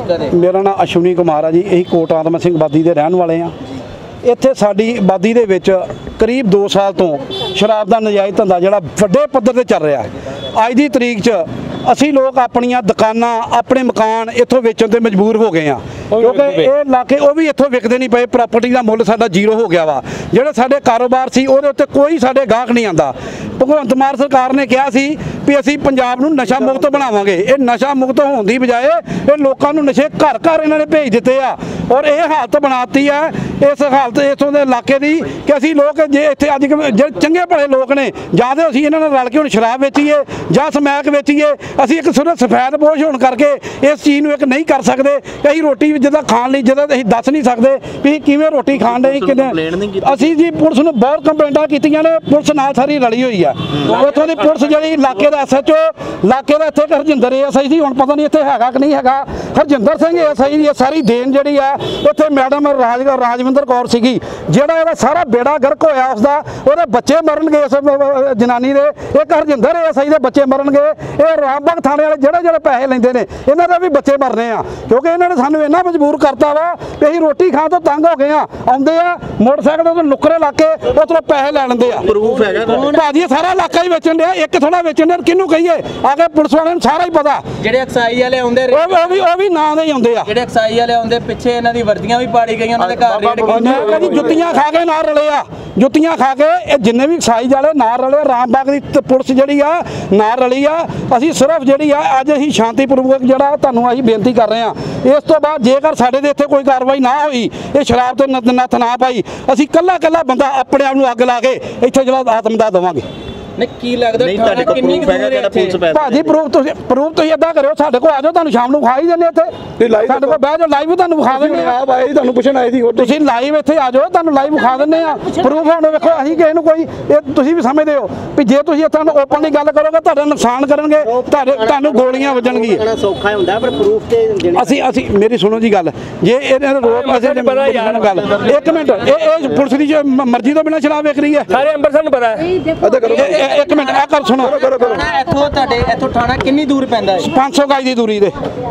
मेरा नाम अश्विनी कुमार है जी। यही कोट आदम सिंह बादी के रहने वाले हाँ। ਇੱਥੇ ਸਾਡੀ ਆਬਾਦੀ ਦੇ ਵਿੱਚ ਕਰੀਬ 2 ਸਾਲ ਤੋਂ ਸ਼ਰਾਬ ਦਾ ਨਜਾਇਜ਼ ਧੰਦਾ ਜਿਹੜਾ ਵੱਡੇ ਪੱਧਰ ਤੇ ਚੱਲ ਰਿਹਾ ਹੈ। ਅੱਜ ਦੀ ਤਰੀਕ 'ਚ ਅਸੀਂ ਲੋਕ ਆਪਣੀਆਂ ਦੁਕਾਨਾਂ ਆਪਣੇ ਮਕਾਨ ਇੱਥੋਂ ਵੇਚਣ ਤੇ ਮਜਬੂਰ ਹੋ ਗਏ ਆ, ਕਿਉਂਕਿ ਇਹ ਇਲਾਕੇ ਉਹ ਵੀ ਇੱਥੋਂ ਵਿਕਦੇ ਨਹੀਂ ਪਏ। ਪ੍ਰਾਪਰਟੀ ਦਾ ਮੁੱਲ ਸਾਡਾ ਜ਼ੀਰੋ ਹੋ ਗਿਆ ਵਾ। ਜਿਹੜੇ ਸਾਡੇ ਕਾਰੋਬਾਰ ਸੀ ਉਹਦੇ ਉੱਤੇ ਕੋਈ ਸਾਡੇ ਗਾਹਕ ਨਹੀਂ ਆਂਦਾ। ਭਗਵੰਤ ਮਾਨ ਸਰਕਾਰ ਨੇ ਕਿਹਾ ਸੀ ਵੀ ਅਸੀਂ ਪੰਜਾਬ ਨੂੰ ਨਸ਼ਾ ਮੁਕਤ ਬਣਾਵਾਂਗੇ। ਇਹ ਨਸ਼ਾ ਮੁਕਤ ਹੋਣ ਦੀ ਬਜਾਏ ਇਹ ਲੋਕਾਂ ਨੂੰ ਨਸ਼ੇ ਘਰ ਘਰ ਇਹਨਾਂ ਨੇ ਭੇਜ ਦਿੱਤੇ ਆ ਔਰ ਇਹ ਹਾਲਤ ਬਣਾਤੀ ਹੈ ਇਸ ਹਾਲਤ ਇੱਥੋਂ ਦੇ ਇਲਾਕੇ ਦੀ ਕਿ ਅਸੀਂ ਲੋਕ ਜੇ ਇੱਥੇ ਅੱਜ ਜਿਹੜੇ ਚੰਗੇ ਭਲੇ ਲੋਕ ਨੇ ਜਾਂ ਤਾਂ ਅਸੀਂ ਇਹਨਾਂ ਨਾਲ ਰਲ ਕੇ ਹੁਣ ਸ਼ਰਾਬ ਵੇਚੀਏ ਜਾਂ ਸਮੈਕ ਵੇਚੀਏ। ਅਸੀਂ ਇੱਕ ਸਿਰਫ ਸਫੈਦ ਪੋਸ਼ ਹੋਣ ਕਰਕੇ ਇਸ ਚੀਜ਼ ਨੂੰ ਇੱਕ ਨਹੀਂ ਕਰ ਸਕਦੇ। ਅਸੀਂ ਰੋਟੀ ਜਿੱਦਾਂ ਖਾਣ ਲਈ ਜਿੱਦਾਂ ਅਸੀਂ ਦੱਸ ਨਹੀਂ ਸਕਦੇ ਵੀ ਕਿਵੇਂ ਰੋਟੀ ਖਾਣ ਲਈ ਕਿੰਨੇ। ਅਸੀਂ ਜੀ ਪੁਲਿਸ ਨੂੰ ਬਹੁਤ ਕੰਪਲੇਂਟਾਂ ਕੀਤੀਆਂ ਨੇ, ਪੁਲਿਸ ਨਾਲ ਸਾਰੀ ਰਲੀ ਹੋਈ ਆ। ਉੱਥੋਂ ਦੀ ਪੁਲਿਸ ਜਿਹੜੀ ਇਲਾਕੇ ਦਾ SHO ਇਲਾਕੇ ਦਾ ਇੱਥੇ ਹਰਜਿੰਦਰ ASI ਸੀ, ਹੁਣ ਪਤਾ ਨਹੀਂ ਇੱਥੇ ਹੈਗਾ ਕਿ ਨਹੀਂ ਹੈਗਾ। ਹਰਜਿੰਦਰ ਸਿੰਘ ASI ਦੀ ਸਾਰੀ ਦੇਣ ਜਿਹੜੀ ਆ ਉੱਥੇ ਮੈਡਮ ਰਾਜਵਿੰਦਰ ਕੌਰ ਸੀਗੀ। ਜਿਹੜਾ ਇਹਦਾ ਸਾਰਾ ਬੇੜਾ ਗਰਕ ਹੋਇਆ ਉਸਦਾ, ਉਹਦੇ ਬੱਚੇ ਮਰਨਗੇ ਇਸ ਜਨਾਨੀ ਦੇ। ਇੱਕ ਹਰਜਿੰਦਰ ASI ਦੇ ਬੱਚੇ ਮਰਨਗੇ। ਇਹ ਰਾਮਬਾਗ ਥਾਣੇ ਵਾਲੇ ਜਿਹੜੇ ਪੈਸੇ ਲੈਂਦੇ ਨੇ ਇਹਨਾਂ ਦੇ ਵੀ ਬੱਚੇ ਮਰਨੇ ਆ, ਕਿਉਂਕਿ ਇਹਨਾਂ ਨੇ ਸਾਨੂੰ ਇੰਨਾ ਮਜਬੂਰ ਕਰਤਾ ਵਾ ਕਿ ਅਸੀਂ ਰੋਟੀ ਖਾਣ ਤੋਂ ਤੰਗ ਹੋ ਗਏ ਆ। ਆਉਂਦੇ ਆ ਮੋਟਰਸਾਈਕਲ ਤੋਂ ਨੁੱਕਰੇ ਲਾ ਕੇ ਉੱਥੋਂ ਪੈਸੇ ਲੈ ਲੈਂਦੇ ਆ। ਪ੍ਰੂਫ ਹੈਗਾ ਭਾਜੀ, ਸਾਰਾ ਇਲਾਕਾ ਹੀ ਵੇਚਣ ਡਿਆ, ਇੱਕ ਥੋੜਾ ਵੇਚਣ ਡਿਆ। ਕਿਹਨੂੰ ਕਹੀਏ? ਆ ਕੇ ਪੁਲਿਸ ਵਾਲਿਆਂ ਨੂੰ ਸਾਰਾ ਹੀ ਪਤਾ। ਜਿਹੜੇ ਐਕਸਾਈਜ਼ ਵਾਲੇ ਆਉਂਦੇ ਉਹ ਵੀ ਨਾਂ ਦੇ ਹੀ ਆਉਂਦੇ ਆ। ਜਿਹੜੇ ਐਕਸਾਈਜ਼ ਵਾਲੇ ਆਉਂਦੇ ਪਿੱਛੇ ਇਹਨਾਂ ਦੀ ਵਰਦੀਆਂ ਵੀ ਪਾੜੀ ਗਈਆਂ, ਉਹਨਾਂ ਦੇ ਘਰ ਰੇਡ ਜੁੱਤੀਆਂ ਖਾ ਕੇ ਨਾਲ ਰਲੇ ਆ। ਜੁੱਤੀਆਂ ਖਾ ਕੇ ਇਹ ਜਿੰਨੇ ਵੀ ਐਕਸਾਈਜ਼ ਵਾਲੇ ਨਾਲ ਰਲੇ। ਰਾਮਬਾਗ ਦੀ ਪੁਲਿਸ ਜਿਹੜੀ ਆ ਨਾਲ ਰਲੀ ਆ। ਅਸੀਂ ਸਿਰਫ ਜਿਹੜੀ ਆ ਅੱਜ ਅਸੀਂ ਸ਼ਾਂਤੀਪੂਰਵਕ ਜਿਹੜਾ ਤੁਹਾਨੂੰ ਅਸੀਂ ਬੇਨਤੀ ਕਰ ਰਹੇ ਹਾਂ। ਇਸ ਤੋਂ ਬਾਅਦ ਜੇਕਰ ਸਾਡੇ ਦੇ ਇੱਥੇ ਕੋਈ ਕਾਰਵਾਈ ਨਾ ਹੋਈ, ਇਹ ਸ਼ਰਾਬ ਤੇ ਨੱਥ ਨਾ ਪਾਈ, ਅਸੀਂ ਕੱਲਾ ਬੰਦਾ ਆਪਣੇ ਆਪ ਨੂੰ ਅੱਗ ਲਾ ਕੇ ਇੱਥੇ ਜਿਹੜਾ ਆਤਮਦਾਹ ਦੇਵਾਂਗੇ। ਨਹੀਂ ਕੀ ਲੱਗਦਾ ਕਿੰਨੀ ਕੁ ਦੂਰ ਹੈ ਇੱਥੇ? ਭਾਜੀ ਪ੍ਰੂਫ ਤੁਸੀਂ ਏਦਾਂ ਕਰਿਓ, ਸਾਡੇ ਕੋਲ ਆ ਜਾਓ, ਤੁਹਾਨੂੰ ਸ਼ਾਮ ਨੂੰ ਵਿਖਾ ਹੀ ਦਿੰਦੇ ਇੱਥੇ। ਸਾਡੇ ਕੋਲ ਬਹਿ ਜਾਓ, ਲਾਈਵ ਤੁਹਾਨੂੰ ਵਿਖਾ ਦਿੰਦੇ ਆ। ਆਪ ਆਏ ਤੁਹਾਨੂੰ ਪੁੱਛਣ ਆਏ ਸੀ, ਤੁਸੀਂ ਲਾਈਵ ਇੱਥੇ ਆ ਜਾਓ, ਤੁਹਾਨੂੰ ਲਾਈਵ ਵਿਖਾ ਦਿੰਦੇ ਆ। ਪ੍ਰੂਫ ਹੁਣ ਵੇਖੋ, ਅਸੀਂ ਕਿਸੇ ਨੂੰ ਕੋਈ ਇਹ ਤੁਸੀਂ ਵੀ ਸਮਝਦੇ ਹੋ ਵੀ ਜੇ ਤੁਸੀਂ ਇੱਥੇ ਓਪਨਲੀ ਗੱਲ ਕਰੋਗੇ ਤੁਹਾਡਾ ਨੁਕਸਾਨ ਕਰਨਗੇ, ਤੁਹਾਨੂੰ ਗੋਲੀਆਂ ਵੱਜਣਗੀਆਂ। ਸੌਖਾ ਹੁੰਦਾ ਪਰ ਪ੍ਰੂਫ ਤੇ ਅਸੀਂ ਮੇਰੀ ਸੁਣੋ ਜੀ ਗੱਲ। ਜੇ ਇਹਨਾਂ ਰੋਕ ਅਸੀਂ ਗੱਲ ਇੱਕ ਮਿੰਟ, ਇਹ ਪੁਲਿਸ ਦੀ ਮਰਜ਼ੀ ਤੋਂ ਬਿਨਾਂ ਸ਼ਰਾਬ ਵੇਚ ਰਹੀ ਹੈ। ਸਾਰੇ ਅੰਮ੍ਰਿਤਸਰ ਨੂੰ ਪਤਾ ਹੈ। ਇੱਕ ਮਿੰਟ ਆ ਕਰ ਸੁਣੋ। ਇੱਥੋਂ ਤੁਹਾਡੇ ਇੱਥੋਂ ਥਾਣਾ ਕਿੰਨੀ ਦੂਰ ਪੈਂਦਾ ਹੈ? 500 ਗਜ ਦੀ ਦੂਰੀ ਤੇ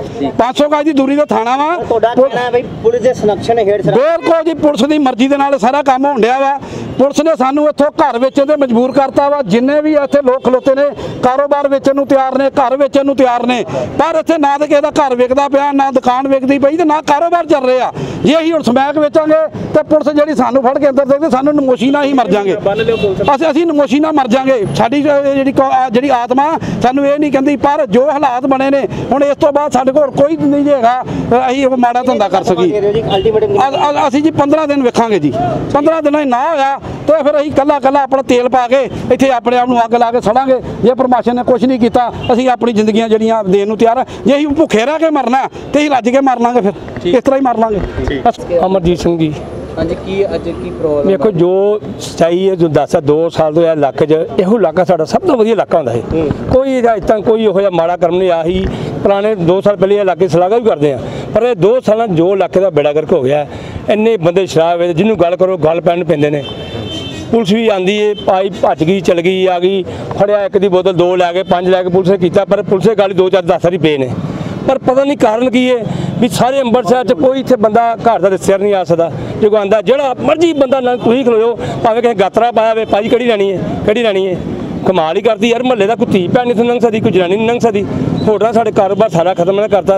500 ਗਜ ਦੀ ਦੂਰੀ ਤੇ ਥਾਣਾ ਵਾ। ਤੁਹਾਡਾ ਕਹਿਣਾ ਹੈ ਬਈ ਪੁਲਿਸ ਦੇ ਸੰਰਕਸ਼ਣ ਹੇਠ ਬਿਲਕੁਲ ਜੀ, ਪੁਲਿਸ ਦੀ ਮਰਜ਼ੀ ਦੇ ਨਾਲ ਸਾਰਾ ਕੰਮ ਹੋਣ ਡਿਆ ਵਾ। ਪੁਲਿਸ ਨੇ ਸਾਨੂੰ ਇੱਥੋਂ ਘਰ ਵੇਚਣ ਤੇ ਮਜਬੂਰ ਕਰਤਾ ਵਾ। ਜਿੰਨੇ ਵੀ ਇੱਥੇ ਲੋਕ ਖਲੋਤੇ ਨੇ ਕਾਰੋਬਾਰ ਵੇਚਣ ਨੂੰ ਤਿਆਰ ਨੇ, ਘਰ ਵੇਚਣ ਨੂੰ ਤਿਆਰ ਨੇ, ਪਰ ਇੱਥੇ ਨਾ ਤਾਂ ਕਿਸੇ ਦਾ ਘਰ ਵਿਕਦਾ ਪਿਆ, ਨਾ ਦੁਕਾਨ ਵਿਕਦੀ ਪਈ ਤੇ ਨਾ ਕਾਰੋਬਾਰ ਚੱਲ ਰਿਹਾ। ਜੇ ਅਸੀਂ ਹੁਣ ਸਮੈਕ ਵੇਚਾਂਗੇ ਤੇ ਪੁਲਿਸ ਜਿਹੜੀ ਸਾਨੂੰ ਫੜ ਕੇ ਅੰਦਰ ਦੇਖਦੇ, ਸਾਨੂੰ ਨਮੋਸ਼ੀ ਨਾਲ ਹੀ ਮਰ ਜਾਾਂਗੇ। ਅਸੀਂ ਨਮੋਸ਼ੀ ਨਾਲ ਮਰ ਜਾਾਂਗੇ। ਸਾਡੀ ਜਿਹੜੀ ਆਤਮਾ ਸਾਨੂੰ ਇਹ ਨਹੀਂ ਕਹਿੰਦੀ, ਪਰ ਜੋ ਹਾਲਾਤ ਬਣੇ ਨੇ ਹੁਣ ਇਸ ਤੋਂ ਬਾਅਦ ਸਾਡੇ ਕੋਲ ਕੋਈ ਨਹੀਂ ਹੈਗਾ ਅਸੀਂ ਉਹ ਮਾੜਾ ਧੰਦਾ ਕਰ ਸਕੀਏ। ਅਸੀਂ ਜੀ 15 ਦਿਨ ਵੇਖਾਂਗੇ ਜੀ। 15 ਦਿਨਾਂ ਹੀ ਨਾ ਹੋਇਆ ਤੇ ਫਿਰ ਅਸੀਂ ਕੱਲਾ ਆਪਣਾ ਤੇਲ ਪਾ ਕੇ ਇੱਥੇ ਆਪਣੇ ਆਪ ਨੂੰ ਅੱਗ ਲਾ ਕੇ ਸੜਾਂਗੇ। ਜੇ ਪ੍ਰਸ਼ਾਸਨ ਨੇ ਕੁਝ ਨਹੀਂ ਕੀਤਾ, ਅਸੀਂ ਆਪਣੀ ਜ਼ਿੰਦਗੀਆਂ ਜਿਹੜੀਆਂ ਦੇਣ ਨੂੰ ਤਿਆਰ। ਜੇ ਅਸੀਂ ਭੁੱਖੇ ਰਹਿ ਕੇ ਮਰਨਾ ਤੇ ਅਸੀਂ ਰੱਜ ਕੇ ਮਰ ਲਾਂਗੇ, ਫਿਰ ਇਸ ਤਰ੍ਹਾਂ ਹੀ ਮਰ ਲਾਂਗੇ। ਅਮਰਜੀਤ ਸਿੰਘ ਜੀ। ਹਾਂਜੀ, ਕੀ ਪ੍ਰੋਬਲਮ? ਦੇਖੋ ਜੋ ਸੱਚਾਈ ਹੈ, ਜੋ ਦੱਸਿਆ 2 ਸਾਲ ਤੋਂ ਇਹ ਇਲਾਕੇ 'ਚ ਇਹੋ ਇਲਾਕਾ ਸਾਡਾ ਸਭ ਤੋਂ ਵਧੀਆ ਇਲਾਕਾ ਹੁੰਦਾ ਹੈ। ਕੋਈ ਅੱਜ ਤੱਕ ਕੋਈ ਇਹੋ ਜਿਹਾ ਮਾੜਾ ਕਰਮ ਨਹੀਂ। ਆਹੀ ਪੁਰਾਣੇ 2 ਸਾਲ ਪਹਿਲੇ ਇਲਾਕੇ ਸਲਾਗਾ ਵੀ ਕਰਦੇ ਆ, ਪਰ ਇਹ 2 ਸਾਲਾਂ ਜੋ ਇਲਾਕੇ ਦਾ ਬੇੜਾ ਗਰਕ ਹੋ ਗਿਆ। ਇੰਨੇ ਬੰਦੇ ਸ਼ਰਾਬ ਵੇਚਦੇ, ਜਿਹਨੂੰ ਗੱਲ ਕਰੋ ਗੱਲ ਪੈਣ ਪੈਂਦੇ ਨੇ। ਪੁਲਿਸ ਵੀ ਆਂਦੀ ਹੈ, ਪਾਈ ਭੱਜ ਗਈ, ਚਲ ਗਈ, ਆ ਗਈ, ਫੜਿਆ, ਇੱਕ ਦੀ ਬੋਤਲ 2 ਲੈ ਕੇ 5 ਲੈ ਕੇ ਪੁਲਿਸ ਨੇ ਕੀਤਾ, ਪਰ ਪੁਲਿਸ ਦੇ ਗੱਲ 2-4 10 ਵਾਰੀ ਪਏ ਨੇ। ਪਰ ਪਤਾ ਨਹੀਂ ਕਾਰਨ ਕੀ ਹੈ ਵੀ ਸਾਰੇ ਅੰਮ੍ਰਿਤਸਰ 'ਚ ਕੋਈ ਇੱਥੇ ਬੰਦਾ ਘਰ ਦਾ ਸਿਰ ਨਹੀਂ ਆ ਸਕਦਾ। ਜੇ ਕੋਈ ਆਂਦਾ ਜਿਹੜਾ ਮਰਜ਼ੀ ਬੰਦਾ ਨਾਲ ਤੁਸੀਂ ਖਲੋਓ, ਭਾਵੇਂ ਕਿਸੇ ਗਾਤਰਾ ਪਾਇਆ ਹੋਵੇ, ਭਾਜੀ ਕਿਹੜੀ ਲੈਣੀ ਹੈ। ਕਮਾਲ ਹੀ ਕਰਦੀ ਯਾਰ। ਮਹੱਲੇ ਦਾ ਕੋਈ ਧੀ ਭੈਣ ਨਹੀਂ ਲੰਘ ਸਕਦੀ, ਕੋਈ ਜਨਾਨੀ ਨਹੀਂ ਲੰਘ ਸਕਦੀ। ਹੋਟਲਾਂ ਸਾਡੇ ਕਾਰੋਬਾਰ ਸਾਰਾ ਖਤਮ ਨਾ ਕਰਤਾ।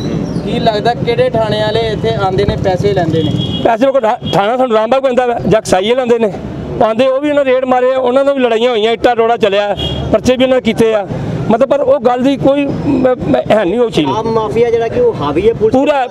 ਕੀ ਲੱਗਦਾ ਕਿਹੜੇ ਥਾਣੇ ਵਾਲੇ ਇੱਥੇ ਆਉਂਦੇ ਨੇ ਪੈਸੇ ਲੈਂਦੇ ਨੇ? ਪੈਸੇ ਕੋਈ ਥਾਣਾ ਸਾਨੂੰ ਰਾਮਬਾਗ ਪੈਂਦਾ ਵਾ, ਜਾਂ ਕਸਾਈਏ ਲੈਂਦੇ ਨੇ ਆਉਂਦੇ, ਉਹ ਵੀ ਉਹਨਾਂ ਰੇਡ ਮਾਰੇ, ਉਹਨਾਂ ਨਾਲ ਵੀ ਲੜਾਈਆਂ ਹੋਈਆਂ, ਇੱਟਾਂ ਰੋੜਾ ਚੱਲਿਆ, ਪਰਚੇ ਵੀ ਉਹਨਾਂ ਕੀਤੇ ਆ। ਮਤਲਬ ਪਰ ਉਹ ਗੱਲ ਦੀ ਕੋਈ ਹੈ ਨਹੀਂ। ਉਹ ਚੀਜ਼ ਮਾਫੀਆ ਜਿਹੜਾ ਕਿ ਉਹ ਹਾਵੀ ਹੈ ਪੂਰਾ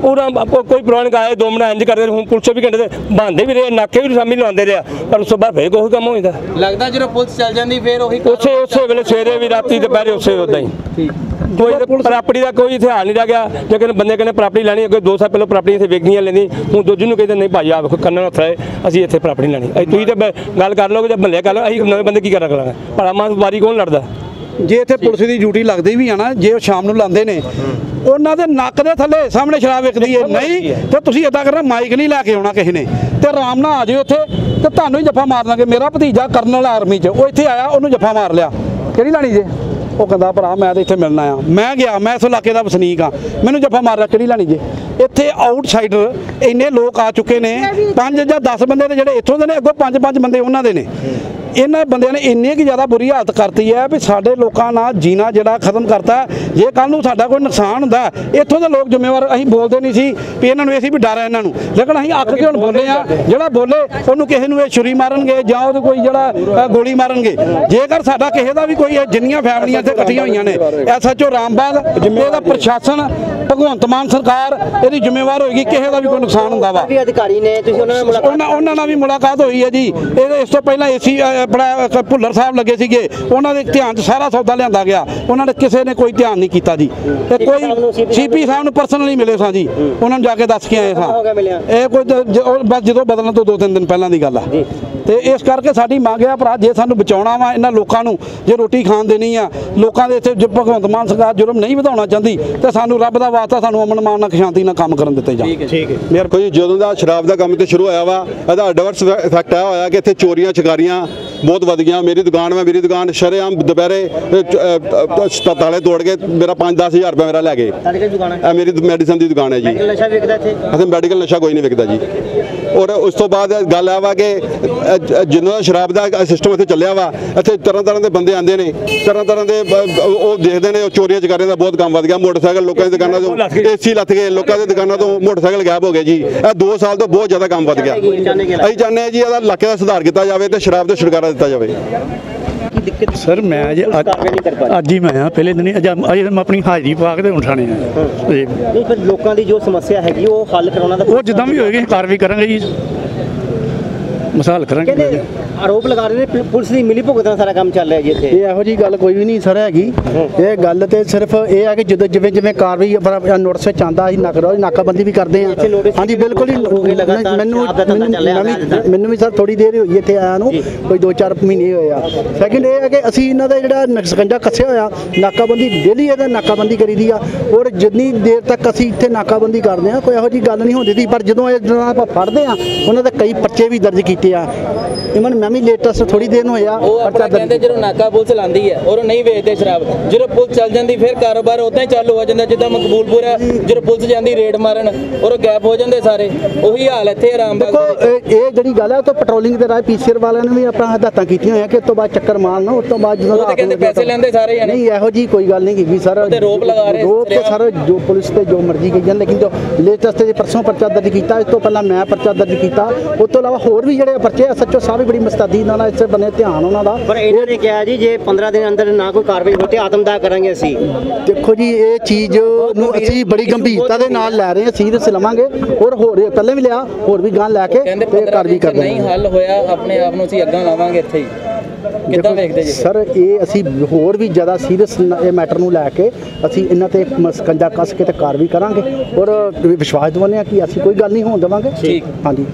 ਕੋਈ ਪੁਰਾਣ ਗਾਏ 2 ਮਿੰਟ ਇੰਜ ਕਰਦੇ। ਹੁਣ ਪੁਲਿਸ ਵੀ ਘੰਟੇ ਬੰਦੇ ਵੀ ਰਹੇ, ਨਾਕੇ ਵੀ ਸ਼ਾਮੀ ਲਾਉਂਦੇ ਰਿਹਾ, ਪਰ ਉਸ ਤੋਂ ਬਾਅਦ ਫੇਰ ਕੋਈ ਕੰਮ ਹੋ ਜਾਂਦਾ। ਲੱਗਦਾ ਜਦੋਂ ਪੁਲਿਸ ਚੱਲ ਜਾਂਦੀ ਫੇਰ ਉਹੀ ਉਸੇ ਵੇਲੇ ਸਵੇਰੇ ਵੀ ਰਾਤੀ ਦੁਪਹਿਰੇ ਉਸੇ ਉਦਾਂ ਹੀ। ਕੋਈ ਪ੍ਰਾਪਰਟੀ ਦਾ ਕੋਈ ਇੱਥੇ ਹਾਲ ਨਹੀਂ ਰਹਿ ਗਿਆ। ਜੇ ਕਿਸੇ ਬੰਦੇ ਕਹਿੰਦੇ ਪ੍ਰਾਪਰਟੀ ਲੈਣੀ, ਅੱਗੇ 2 ਸਾਲ ਪਹਿਲਾਂ ਪ੍ਰਾਪਰਟੀ ਇੱਥੇ ਵੇਚਣੀਆਂ ਲੈਂਦੀ, ਹੁਣ ਦੂਜੇ ਨੂੰ ਕਹਿੰਦੇ ਨਹੀਂ ਭਾਈ ਆ ਵੇਖੋ ਕੰਨਾਂ ਹੱਥ ਰਾਏ, ਅਸੀਂ ਇੱਥੇ ਪ੍ਰਾਪਰਟੀ ਲੈਣੀ। ਤੁਸੀਂ ਤਾਂ ਗੱਲ ਕਰ ਲਓਗੇ, ਜਾਂ ਮਹੱਲੇ ਕਰ ਲਓ, ਅਸੀਂ ਨਵੇਂ ਬੰਦੇ ਕੀ ਕਰਾਂ ਕਰਾਂਗੇ? ਭਲਾ ਮਾਂ ਵਾਰੀ ਕੌਣ ਲੜਦਾ? ਜੇ ਇੱਥੇ ਪੁਲਿਸ ਦੀ ਡਿਊਟੀ ਲੱਗਦੀ ਵੀ ਆ ਨਾ, ਜੇ ਉਹ ਸ਼ਾਮ ਨੂੰ ਲਾਉਂਦੇ ਨੇ, ਉਹਨਾਂ ਦੇ ਨੱਕ ਦੇ ਥੱਲੇ ਸਾਹਮਣੇ ਸ਼ਰਾਬ ਵਿਕਦੀ ਹੈ। ਨਹੀਂ ਤੇ ਤੁਸੀਂ ਇੱਦਾਂ ਕਰਨਾ, ਮਾਈਕ ਨਹੀਂ ਲੈ ਕੇ ਆਉਣਾ ਕਿਸੇ ਨੇ, ਤੇ ਆਰਾਮ ਨਾਲ ਆ ਜਾਓ ਇੱਥੇ ਤੇ ਤੁਹਾਨੂੰ ਹੀ ਜੱਫਾ ਮਾਰ ਦਾਂਗੇ। ਮੇਰਾ ਭਤੀਜਾ ਕਰਨਲ ਆਰਮੀ 'ਚ, ਉਹ ਇੱਥੇ ਆਇਆ, ਉਹਨੂੰ ਜੱਫਾ ਮਾਰ ਲਿਆ। ਕਿਹੜੀ ਲੈਣੀ ਜੇ? ਉਹ ਕਹਿੰਦਾ ਭਰਾ ਮੈਂ ਤਾਂ ਇੱਥੇ ਮਿਲਣਾ ਆ। ਮੈਂ ਗਿਆ, ਮੈਂ ਇਸ ਇਲਾਕੇ ਦਾ ਵਸਨੀਕ ਆ, ਮੈਨੂੰ ਜੱਫਾ ਮਾਰਿਆ ਕਿਹੜੀ ਲੈਣੀ ਜੇ। ਇੱਥੇ ਆਊਟਸਾਈਡਰ ਇੰਨੇ ਲੋਕ ਆ ਚੁੱਕੇ ਨੇ, 5 ਜਾਂ 10 ਬੰਦੇ ਨੇ ਜਿਹੜੇ ਇੱਥੋਂ ਦੇ ਨੇ, ਅੱਗੋਂ 5 ਬੰਦੇ ਉਹਨਾਂ ਦੇ ਨੇ। ਇਹਨਾਂ ਬੰਦਿਆਂ ਨੇ ਇੰਨੀ ਕੁ ਜ਼ਿਆਦਾ ਬੁਰੀ ਹਾਲਤ ਕਰਤੀ ਹੈ ਵੀ ਸਾਡੇ ਲੋਕਾਂ ਨਾਲ ਜੀਣਾ ਜਿਹੜਾ ਖਤਮ ਕਰਤਾ। ਜੇ ਕੱਲ ਨੂੰ ਸਾਡਾ ਕੋਈ ਨੁਕਸਾਨ ਹੁੰਦਾ, ਇੱਥੋਂ ਦੇ ਲੋਕ ਜ਼ਿੰਮੇਵਾਰ। ਅਸੀਂ ਬੋਲਦੇ ਨਹੀਂ ਸੀ ਵੀ ਇਹਨਾਂ ਨੂੰ ਇਹ ਸੀ ਵੀ ਡਰ ਹੈ ਇਹਨਾਂ ਨੂੰ, ਲੇਕਿਨ ਅਸੀਂ ਅੱਕ ਕੇ ਹੁਣ ਬੋਲੇ ਆ। ਜਿਹੜਾ ਬੋਲੇ ਉਹਨੂੰ ਕਿਸੇ ਨੂੰ ਇਹ ਛੁਰੀ ਮਾਰਨਗੇ ਜਾਂ ਉਹਦੇ ਕੋਈ ਜਿਹੜਾ ਗੋਲੀ ਮਾਰਨਗੇ। ਜੇਕਰ ਸਾਡਾ ਕਿਸੇ ਦਾ ਵੀ ਕੋਈ ਜਿੰਨੀਆਂ ਫੈਮਲੀਆਂ ਇੱਥੇ ਇਕੱਠੀਆਂ ਹੋਈਆਂ ਨੇ, SHO ਰਾਮਬਾਗ, ਇਹਦਾ ਪ੍ਰਸ਼ਾਸਨ, ਭਗਵੰਤ ਮਾਨ ਸਰਕਾਰ ਇਹਦੀ ਜ਼ਿੰਮੇਵਾਰ ਹੋਏਗੀ। ਕਿਸੇ ਦਾ ਵੀ ਕੋਈ ਨੁਕਸਾਨ ਹੁੰਦਾ ਵਾ, ਅਧਿਕਾਰੀ ਨੇ ਤੁਸੀਂ ਉਹਨਾਂ ਨਾਲ ਵੀ ਮੁਲਾਕਾਤ ਹੋਈ ਹੈ ਜੀ। ਇਸ ਤੋਂ ਪਹਿਲਾਂ AC ਬੜਾ ਭੁੱਲਰ ਸਾਹਿਬ ਲੱਗੇ ਸੀਗੇ, ਉਹਨਾਂ ਦੇ ਧਿਆਨ 'ਚ ਸਾਰਾ ਸੌਦਾ ਲਿਆਂਦਾ ਗਿਆ, ਉਹਨਾਂ ਨੇ ਕਿਸੇ ਨੇ ਕੋਈ ਧਿਆਨ ਨਹੀਂ ਕੀਤਾ ਜੀ। ਤੇ ਕੋਈ CP ਸਾਹਿਬ ਨੂੰ ਪਰਸਨਲੀ ਮਿਲੇ ਸਾਂ ਜੀ, ਉਹਨਾਂ ਨੂੰ ਜਾ ਕੇ ਦੱਸ ਕੇ ਆਏ ਸਾਂ। ਇਹ ਕੋਈ ਬਸ ਜਦੋਂ ਬਦਲਣ ਤੋਂ 2-3 ਦਿਨ ਪਹਿਲਾਂ ਦੀ ਗੱਲ ਆ। ਤੇ ਇਸ ਕਰਕੇ ਸਾਡੀ ਮੰਗ ਆ ਭਰਾ, ਜੇ ਸਾਨੂੰ ਬਚਾਉਣਾ ਵਾ ਇਹਨਾਂ ਲੋਕਾਂ ਨੂੰ, ਜੇ ਰੋਟੀ ਖਾਣ ਦੇਣੀ ਆ ਲੋਕਾਂ ਦੇ ਇੱਥੇ, ਜੇ ਭਗਵੰਤ ਮਾਨ ਸਰਕਾਰ ਜੁਰਮ ਨਹੀਂ ਵਧਾਉਣਾ ਚਾਹੁੰਦੀ ਤੇ ਸਾਨੂੰ ਰੱਬ ਦਾ ਵਾਸਤਾ ਸਾਨੂੰ ਅਮਨ ਮਾਨ ਨਾਲ ਸ਼ਾਂਤੀ ਨਾਲ ਕੰਮ ਕਰਨ ਦਿੱਤੇ ਜਾਣ। ਠੀਕ ਹੈ। ਮੇਰ ਕੋਈ ਜਦੋਂ ਦਾ ਸ਼ਰਾਬ ਦਾ ਕੰਮ ਤੇ ਸ਼ੁਰੂ ਹੋਇਆ ਵਾ, ਇਹਦਾ ਐਡਵਰਸ ਇਫੈਕਟ ਆ ਹੋਇਆ ਕਿ ਇੱਥੇ ਚੋਰੀਆਂ ਚਕਾਰੀਆਂ ਬਹੁਤ ਵਧ ਗਈਆਂ। ਮੇਰੀ ਦੁਕਾਨ ਸ਼ਰੇਆਮ ਦੁਪਹਿਰੇ ਤਾਲੇ ਤੋੜ ਕੇ ਮੇਰਾ 5-10 ਹਜ਼ਾਰ ਰੁਪਏ ਮੇਰਾ ਲੈ ਗਏ। ਇਹ ਮੇਰੀ ਮੈਡੀਸਨ ਦੀ ਦੁਕਾਨ ਹੈ ਜੀ। ਨਸ਼ਾ ਵਿਕਦਾ ਇੱਥੇ? ਮੈਡੀਕਲ ਨਸ਼ਾ ਕੋਈ ਨਹੀਂ ਵਿਕਦਾ ਜੀ। ਔਰ ਉਸ ਤੋਂ ਬਾਅਦ ਗੱਲ ਆ ਵਾ ਕਿ ਜਿੰਨਾ ਸ਼ਰਾਬ ਦਾ ਸਿਸਟਮ ਇੱਥੇ ਚੱਲਿਆ ਵਾ, ਇੱਥੇ ਤਰ੍ਹਾਂ ਦੇ ਬੰਦੇ ਆਉਂਦੇ ਨੇ, ਤਰ੍ਹਾਂ ਦੇ ਉਹ ਦੇਖਦੇ ਨੇ, ਉਹ ਚੋਰੀਆਂ ਚਕਾਰੀਆਂ ਦਾ ਬਹੁਤ ਕੰਮ ਵਧ ਗਿਆ। ਮੋਟਰਸਾਈਕਲ ਲੋਕਾਂ ਦੀ ਦੁਕਾਨਾਂ ਤੋਂ AC ਲੱਥ ਗਏ, ਲੋਕਾਂ ਦੀ ਦੁਕਾਨਾਂ ਤੋਂ ਮੋਟਰਸਾਈਕਲ ਗਾਇਬ ਹੋ ਗਏ ਜੀ। ਇਹ 2 ਸਾਲ ਤੋਂ ਬਹੁਤ ਜ਼ਿਆਦਾ ਕੰਮ ਵਧ ਗਿਆ। ਅਸੀਂ ਚਾਹੁੰਦੇ ਹਾਂ ਜੀ ਇਹਦਾ ਇਲਾਕੇ ਦਾ ਸੁਧਾਰ ਕੀਤਾ ਜਾਵੇ ਤੇ ਸ਼ਰਾਬ ਤੋਂ ਛੁਟਕਾਰਾ ਦਿੱਤਾ ਜਾਵੇ। ਸਰ ਮੈਂ ਅੱਜ ਹੀ ਮੈਂ ਆਇਆ, ਪਹਿਲੇ ਦਿਨ ਅਜੇ ਮੈਂ ਆਪਣੀ ਹਾਜ਼ਰੀ ਪਾ ਕੇ ਤੇ ਉਠਾਣੇ ਆ। ਨਹੀਂ ਪਰ ਲੋਕਾਂ ਦੀ ਜੋ ਸਮੱਸਿਆ ਹੈਗੀ ਉਹ ਹੱਲ ਕਰਾਉਣਾ ਤਾਂ ਉਹ ਜਿੱਦਾਂ ਵੀ ਹੋਏਗੀ ਕਾਰਵਾਈ ਕਰਾਂਗੇ ਜੀ, ਮਿਸਾਲ ਕਰਾਂਗੇ। ਆਰੋਪ ਲਗਾ ਰਹੇ ਨੇ ਪੁਲਿਸ ਦੀ ਮਿਲੀ ਭੁਗਤ ਨਾਲ ਸਾਰਾ ਕੰਮ ਚੱਲ ਰਿਹਾ ਜੀ ਇੱਥੇ। ਇਹ ਇਹੋ ਜੀ ਗੱਲ ਕੋਈ ਵੀ ਨਹੀਂ ਸਰ ਹੈਗੀ। ਇਹ ਗੱਲ ਤੇ ਸਿਰਫ ਇਹ ਹੈ ਕਿ ਜਦੋਂ ਜਿਵੇਂ ਕਾਰਵਾਈ ਨੋਟਿਸ ਵਿੱਚ ਆਉਂਦਾ ਅਸੀਂ ਨਾਕਾਬੰਦੀ ਵੀ ਕਰਦੇ ਹਾਂ। ਹਾਂਜੀ ਬਿਲਕੁਲ ਹੀ। ਮੈਨੂੰ ਵੀ ਸਰ ਥੋੜੀ ਦੇਰ ਹੋਈ ਇੱਥੇ ਆਇਆ ਨੂੰ, ਕੋਈ 2-4 ਮਹੀਨੇ ਹੋਏ ਆ। ਸੈਕਿੰਡ ਇਹ ਹੈ ਕਿ ਅਸੀਂ ਇਹਨਾਂ ਦਾ ਜਿਹੜਾ ਸਕੰਜਾ ਕੱਸਿਆ ਹੋਇਆ, ਨਾਕਾਬੰਦੀ ਡੇਲੀ ਇਹਦਾ ਨਾਕਾਬੰਦੀ ਕਰੀਦੀ ਆ। ਔਰ ਜਿੰਨੀ ਦੇਰ ਤੱਕ ਅਸੀਂ ਇੱਥੇ ਨਾਕਾਬੰਦੀ ਕਰਦੇ ਹਾਂ ਕੋਈ ਇਹੋ ਜੀ ਗੱਲ ਨਹੀਂ ਹੁੰਦੀ ਸੀ, ਪਰ ਜਦੋਂ ਆਪਾਂ ਫੜਦੇ ਹਾਂ ਉਹਨਾਂ ਦੇ ਕਈ ਪਰਚੇ ਵੀ ਦਰਜ ਕੀਤੇ ਆ। ਇਵਨ ਮੈਂ ਵੀ ਲੇਟੈਸਟ ਥੋੜੀ ਦੇਰ ਨੂੰ ਹੋਇਆ। ਉਹ ਆਪਣਾ ਕਹਿੰਦੇ ਜਦੋਂ ਨਾਕਾ ਪੁਲਿਸ ਲਾਂਦੀ ਹੈ ਔਰ ਉਹ ਨਹੀਂ ਵੇਚਦੇ ਸ਼ਰਾਬ, ਜਦੋਂ ਪੁਲਿਸ ਚੱਲ ਜਾਂਦੀ ਫਿਰ ਕਾਰੋਬਾਰ ਉਦਾਂ ਹੀ ਚਾਲੂ ਹੋ ਜਾਂਦਾ। ਜਿੱਦਾਂ ਮਕਬੂਲਪੁਰ ਹੈ, ਜਦੋਂ ਪੁਲਿਸ ਜਾਂਦੀ ਰੇਡ ਮਾਰਨ ਔਰ ਗੈਪ ਹੋ ਜਾਂਦੇ ਸਾਰੇ। ਉਹੀ ਹਾਲ ਇੱਥੇ ਆਰਾਮਬਾਗ। ਦੇਖੋ ਇਹ ਜਿਹੜੀ ਗੱਲ ਹੈ ਉਹ ਤਾਂ ਪੈਟਰੋਲਿੰਗ ਦੇ ਰਾਹ PCR ਵਾਲਿਆਂ ਨੇ ਵੀ ਆਪਣਾ ਹਦਾਇਤਾਂ ਕੀਤੀਆਂ ਹੋਈਆਂ ਕਿ ਉਸ ਤੋਂ ਬਾਅਦ ਚੱਕਰ ਮਾਰਨਾ, ਉਸ ਤੋਂ ਬਾਅਦ ਜਦੋਂ ਉਹ ਤਾਂ ਕਹਿੰਦੇ ਪੈਸੇ ਲੈਂਦੇ ਸਾਰੇ ਜਾਣੇ। ਨਹੀਂ ਇਹੋ ਜੀ ਕੋਈ ਗੱਲ ਨਹੀਂ ਹੈਗੀ ਸਰ। ਤੇ ਰੋਪ ਲਗਾ ਰਹੇ ਸਰ ਜੋ ਪੁਲਿਸ ਤੇ ਜੋ ਮਰਜ਼ੀ ਕਹੀ ਜਾਣ, ਲੇਕਿਨ ਜੋ ਲੇਟੈਸਟ ਜੇ ਪਰਸੋਂ ਪਰਚਾ ਦਰਜ ਕੀਤਾ, ਇਸ ਤੋਂ ਪਹਿਲਾਂ ਮੈਂ ਪਰਚਾ ਦਰਜ ਕੀਤਾ, ਉਸ ਤੋਂ ਇਲਾਵਾ ਹੋਰ ਵੀ ਜਿਹੜੇ ਪਰਚੇ SHO ਸਾਹਿਬ ਵੀ ਬੜੀ ਮੁਸਤੈਦੀ ਨਾਲ ਇਸ ਬੰਨੇ ਧਿਆਨ ਉਹਨਾਂ ਦਾ। ਪਰ ਇਹਨਾਂ ਨੇ ਕਿਹਾ ਜੀ ਜੇ 15 ਦਿਨ ਅੰਦਰ ਨਾ ਕੋਈ ਕਾਰਵਾਈ ਹੋਵੇ ਆਤਮਦਾਹ ਕਰਾਂਗੇ ਅਸੀਂ। ਦੇਖੋ ਜੀ ਇਹ ਚੀਜ਼ ਨੂੰ ਅਸੀਂ ਬੜੀ ਗੰਭੀਰਤਾ ਦੇ ਨਾਲ ਲੈ ਰਹੇ ਹਾਂ, ਸੀਰੀਅਸ ਲਵਾਂਗੇ। ਔਰ ਹੋਰ ਪਹਿਲੇ ਵੀ ਲਿਆ, ਹੋਰ ਵੀ ਗਾਂ ਲੈ ਕੇ ਕਾਰਵਾਈ ਕਰਦੇ। ਨਹੀਂ ਹੱਲ ਹੋਇਆ ਆਪਣੇ ਆਪ ਨੂੰ ਅਸੀਂ ਅੱਗਾ ਲਾਵਾਂਗੇ ਇੱਥੇ ਹੀ। ਕਿੱਦਾਂ ਵੇਖਦੇ ਜੀ ਸਰ? ਇਹ ਅਸੀਂ ਹੋਰ ਵੀ ਜ਼ਿਆਦਾ ਸੀਰੀਅਸ ਇਹ ਮੈਟਰ ਨੂੰ ਲੈ ਕੇ ਅਸੀਂ ਇਹਨਾਂ ਤੇ ਸਕੰਜਾ ਕੱਸ ਕੇ ਤੇ ਕਾਰਵਾਈ ਕਰਾਂਗੇ ਔਰ ਵਿਸ਼ਵਾਸ ਦਿਵਾਉਂਦੇ ਹਾਂ ਕਿ ਅਸੀਂ ਕੋਈ ਗੱਲ ਨਹੀਂ ਹੋਣ ਦੇਵਾਂਗੇ। ਠੀਕ। ਹਾਂਜੀ।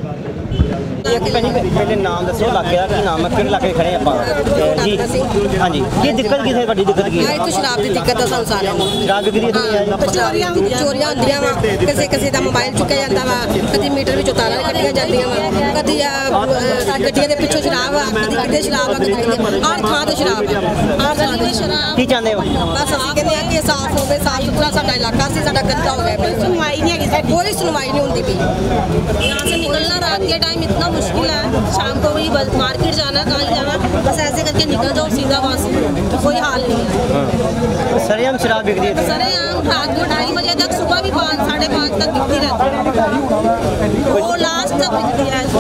ਪਹਿਲੇ ਨਾਮ ਦੱਸੋ ਇਲਾਕੇ ਦਾ, ਕੀ ਨਾਮ ਹੈ, ਕਿਹੜੇ ਇਲਾਕੇ ਖੜੇ ਆਪਾਂ ਜੀ? ਹਾਂਜੀ ਕੀ ਦਿੱਕਤ ਕੀ ਹੈ, ਵੱਡੀ ਦਿੱਕਤ ਕੀ ਹੈ? ਇੱਕ ਸ਼ਰਾਬ ਦੀ ਦਿੱਕਤ ਆ ਸਾਨੂੰ ਸਾਰਿਆਂ ਨੂੰ। ਸ਼ਰਾਬ ਵਿਕਦੀ ਹੈ? ਚੋਰੀਆਂ ਹੁੰਦੀਆਂ ਵਾ, ਕਿਸੇ ਦਾ ਮੋਬਾਈਲ ਚੁੱਕਿਆ ਜਾਂਦਾ ਵਾ, ਕਦੀ ਮੀਟਰ ਵਿੱਚੋਂ ਤਾਰਾਂ ਕੱਢੀਆਂ ਜਾਂਦੀਆਂ ਵਾ, ਕਦੀ ਗੱਡੀਆਂ ਦੇ ਪਿੱਛੋਂ ਸ਼ਰਾਬ ਆ, ਕਦੀ ਕਿਤੇ ਸ਼ਰਾਬ ਆ, ਕਦੀ ਕਿਤੇ ਹਰ ਥਾਂ ਤੇ ਸ਼ਰਾਬ ਆ, ਹਰ ਥਾਂ ਤੇ ਸ਼ਰਾਬ। ਕੀ ਚਾਹੁੰਦੇ ਹੋ? ਬਸ ਅਸੀਂ ਕਹਿੰਦੇ ਆ ਕਿ ਸਾਫ਼ ਹੋਵੇ, ਸਾਫ਼ ਸੁਥਰਾ ਸਾਡਾ ਇਲਾਕਾ ਸੀ, ਸਾਡਾ ਗੰਦਾ ਹੋ ਗਿਆ। ਸੁਣਵਾਈ नहीं है, कोई सुनवाई नहीं होती भी। यहाँ से निकलना रात के टाइम इतना मुश्किल है, शाम को भी मार्केट जाना, कहीं जाना, बस ऐसे करके निकल जाओ सीधा वहाँ से, कोई हाल नहीं है। सरेआम शराब बिक रही है? सरेआम रात को 2:30 बजे तक, सुबह भी 5-5:30 तक बिकती रहती है, वो लास्ट तक बिकती है।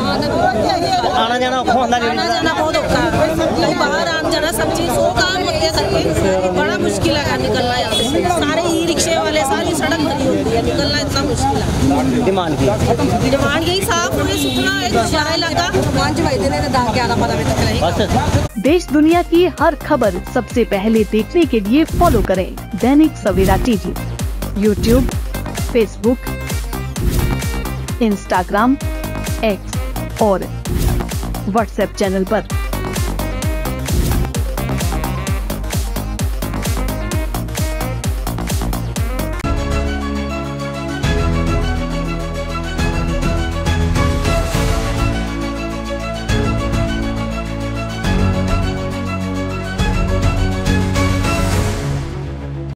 आना जाना औखा होता है? आना जाना बहुत औखा है, कहीं बाहर आना जाना सब चीज़ 100 काम होते हैं करके, बड़ा मुश्किल है निकलना यहाँ से। सारे ई-रिक्शे वाले, सारी सड़क भरी होती है, निकलना इतना मुश्किल है। डिमांड यही साफ हुए, सुथरा एक सारा इलाका 5 बजे ने 10-11 बजे तक रहेगा। देश दुनिया की हर खबर सबसे पहले देखने के लिए फॉलो करें Dainik Savera TV, YouTube, Facebook, Instagram, X और व्हाट्सएप चैनल पर।